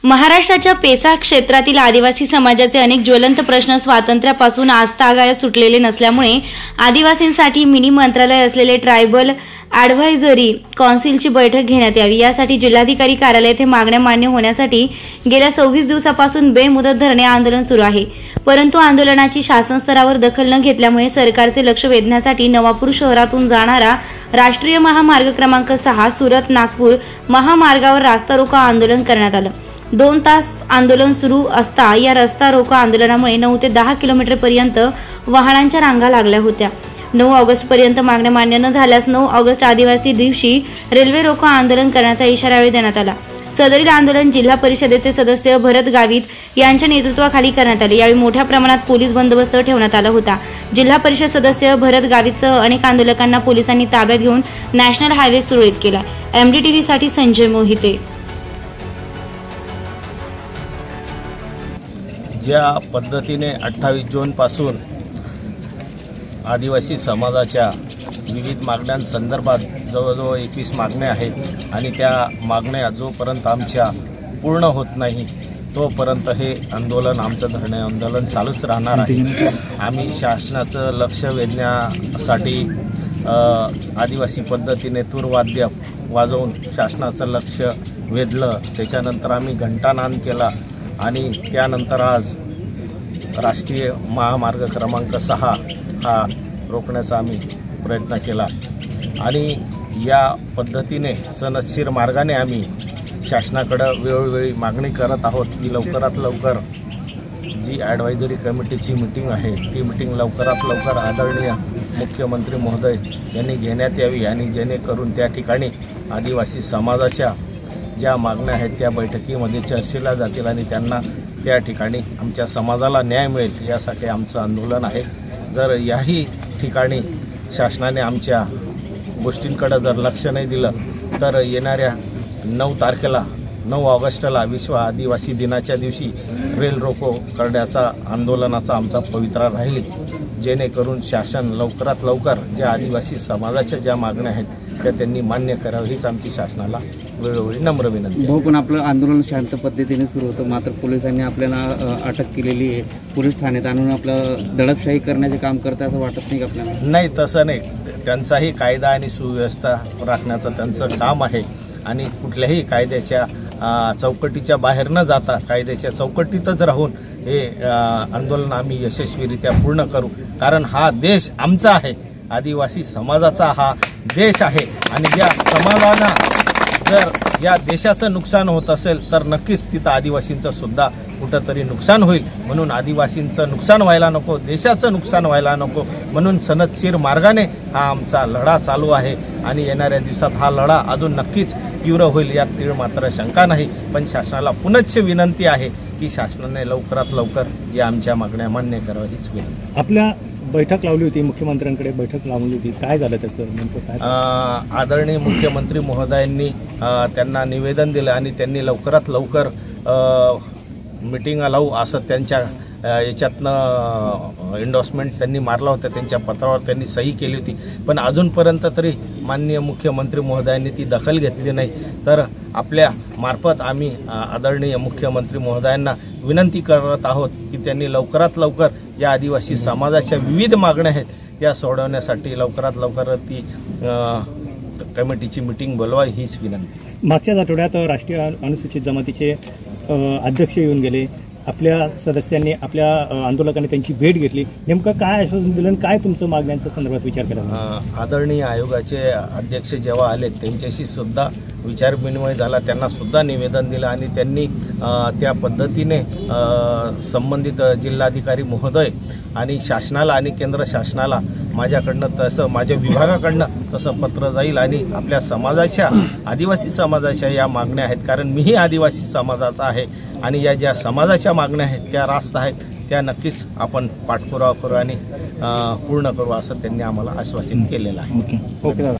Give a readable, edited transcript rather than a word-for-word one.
महाराष्ट्राच्या पेसा क्षेत्रातील आदिवासी समाजाचे अनेक ज्वलंत प्रश्न स्वातंत्र्यापासून आजतागायत सुटलेले नसल्यामुळे आदिवासींसाठी मिनी मंत्रालय असलेले ट्रायबल ॲडव्हायझरी काउन्सिलची बैठक घेण्यात यावी। यासाठी जिल्हाधिकारी कार्यालय येथे मागण्या मान्य होण्यासाठी गेल्या 26 दिवसापासून बेमुदत धरणे आंदोलन सुरू आहे। परंतु आंदोलनाची शासन स्तरावर दखल न घेतल्यामुळे सरकारचे लक्ष वेधण्यासाठी नवापूर शहरातून जाणारा राष्ट्रीय महामार्ग क्रमांक 6 सुरत नागपूर महामार्गावर रास्ता रोको आंदोलन करण्यात आलं। 2 तास आंदोलन सुरू असता या रस्ता रोको आंदोलनामुळे 9 ते 10 किलोमीटर पर्यंत वाहनांच्या रांगा लागल्या होत्या। 9 ऑगस्ट पर्यंत मागण्या मान्य न झाल्यास 9 ऑगस्ट आदिवासी दिवशी रेल्वे रोको आंदोलन करण्याचा इशारा देण्यात आला। सदरील आंदोलन जिल्हा परिषदेचे सदस्य भरत गावित यांच्या नेतृत्वाखाली करण्यात आले। यावेळी मोठ्या प्रमाणात पोलीस बंदोबस्त ठेवण्यात आला होता। जिल्हा परिषद सदस्य भरत गावितसह अनेक आंदोलकांना पोलिसांनी ताब्यात घेऊन नॅशनल हायवे सुरळीत केला। MDTV साठी संजय मोहिते। ज्या पद्धतीने 28 जून पासून आदिवासी समाजाच्या विविध मागण्यांसंदर्भात जवळजवळ 21 मागण्या आहेत आणि त्या मागण्या जोपर्यंत आमच्या पूर्ण होत नाही तोपर्यंत हे आंदोलन आमचं धरणे आंदोलन चालूच राहणार आहे। आम्ही शासनाचं लक्ष वेधण्यासाठी आदिवासी पद्धतीने तूरवाद्य वाजवून शासनाचं लक्ष वेधलं। त्याच्यानंतर आम्ही घंटानाद केला आणि त्यानंतर आज राष्ट्रीय महामार्ग क्रमांक 6 हा रोखण्याचा आम्ही प्रयत्न केला आणि या पद्धतीने सनदशीर मार्गाने आम्ही शासनाकडे वेळोवेळी मागणी करत आहोत की लवकरात लवकर जी ॲडव्हायझरी कमिटीची मीटिंग आहे ती मीटिंग लवकरात लवकर आदरणीय मुख्यमंत्री महोदय यांनी घेण्यात यावी आणि जेणेकरून त्या ठिकाणी आदिवासी समाजाच्या ज्या मागण्या आहेत त्या बैठकीमध्ये चर्चेला जातील आणि त्यांना त्या ठिकाणी आमच्या समाजाला न्याय मिळेल यासाठी आमचं आंदोलन आहे। जर याही ठिकाणी शासनाने आमच्या गोष्टींकडे जर लक्ष नाही दिलं तर येणाऱ्या 9 तारखेला 9 ऑगस्टला विश्व आदिवासी दिनाच्या दिवशी रेल रोको करण्याचा आंदोलनाचा आमचा पवित्रा राहील, जेणेकरून शासन लवकरात लवकर ज्या आदिवासी समाजाच्या ज्या मागण्या आहेत त्या त्यांनी मान्य कराव्या हीच आमची शासनाला वेळोवेळी नम्र विनंती आहे। पण आपलं आंदोलन शांत पद्धतीने सुरू होतं, मात्र पोलिसांनी आपल्याला अटक केलेली आहे। पोलीस ठाण्यात आणून आपलं दडपशाही करण्याचे काम करतात असं वाटत नाही का आपल्याला? नाही, तसं नाही। त्यांचाही कायदा आणि सुव्यवस्था राखण्याचं त्यांचं काम आहे आणि कुठल्याही कायद्याच्या चौकटीच्या बाहेर न जाता कायद्याच्या चौकटीतच राहून हे आंदोलन आम्ही यशस्वीरित्या पूर्ण करू। कारण हा देश आमचा आहे, आदिवासी समाजाचा हा देश आहे आणि या समाजानं जर या देशाचं नुकसान होत असेल तर नक्कीच तिथं आदिवासींचं सुद्धा कुठंतरी नुकसान होईल। म्हणून आदिवासींचं नुकसान व्हायला नको, देशाचं नुकसान व्हायला नको, म्हणून सनदशीर मार्गाने हा आमचा लढा चालू आहे आणि येणाऱ्या दिवसात हा लढा अजून नक्कीच तीव्र होईल यात तीळ मात्र शंका नाही। पण शासनाला पुनश्च विनंती आहे की शासनाने लवकरात लवकर या आमच्या मागण्या मान्य कराव्या हीच विनंती। आपल्या बैठक लावली होती, मुख्यमंत्र्यांकडे बैठक लावली होती, काय झालं त्याचं नेमकं काय? आदरणीय मुख्यमंत्री महोदयांनी त्यांना निवेदन दिलं आणि त्यांनी लवकरात लवकर मीटिंग लावू असं त्यांच्या याच्यातनं एंडोर्समेंट त्यांनी मारला होता, त्यांच्या पत्रावर त्यांनी सही केली होती। पण अजूनपर्यंत तरी माननीय मुख्यमंत्री महोदयांनी ती दखल घेतली नाही। तर आपल्या मार्फत आम्ही आदरणीय मुख्यमंत्री महोदयांना विनंती करत आहोत की त्यांनी लवकरात लवकर या आदिवासी समाजाच्या विविध मागण्या आहेत त्या सोडवण्यासाठी लवकरात लवकर ती कमिटीची मीटिंग बोलवावी हीच विनंती। मागच्याच आठवड्यात राष्ट्रीय अनुसूचित जमातीचे अध्यक्ष येऊन गेले, आपल्या सदस्यांनी आपल्या आंदोलकांनी त्यांची भेट घेतली, नेमकं काय आश्वासन दिलं, काय तुमचं मागण्यांच्या संदर्भात विचार केला? आदरणीय आयोगाचे अध्यक्ष जेव्हा आले त्यांच्याशी सुद्धा विचारविनिमय झाला, त्यांना सुद्धा निवेदन दिलं आणि त्यांनी त्या पद्धतीने संबंधित जिल्हाधिकारी महोदय आणि शासनाला आणि केंद्र शासनाला माझ्याकडनं तसं माझ्या विभागाकडनं तसं पत्र जाईल आणि आपल्या समाजाच्या आदिवासी समाजाच्या या मागण्या आहेत, कारण मीही आदिवासी समाजाचा आहे आणि या ज्या समाजाच्या मागण्या आहेत त्या रास्त आहेत त्या नक्कीच आपण पाठपुरावा करू आणि पूर्ण करू असं त्यांनी आम्हाला आश्वासन केलेलं आहे। ओके.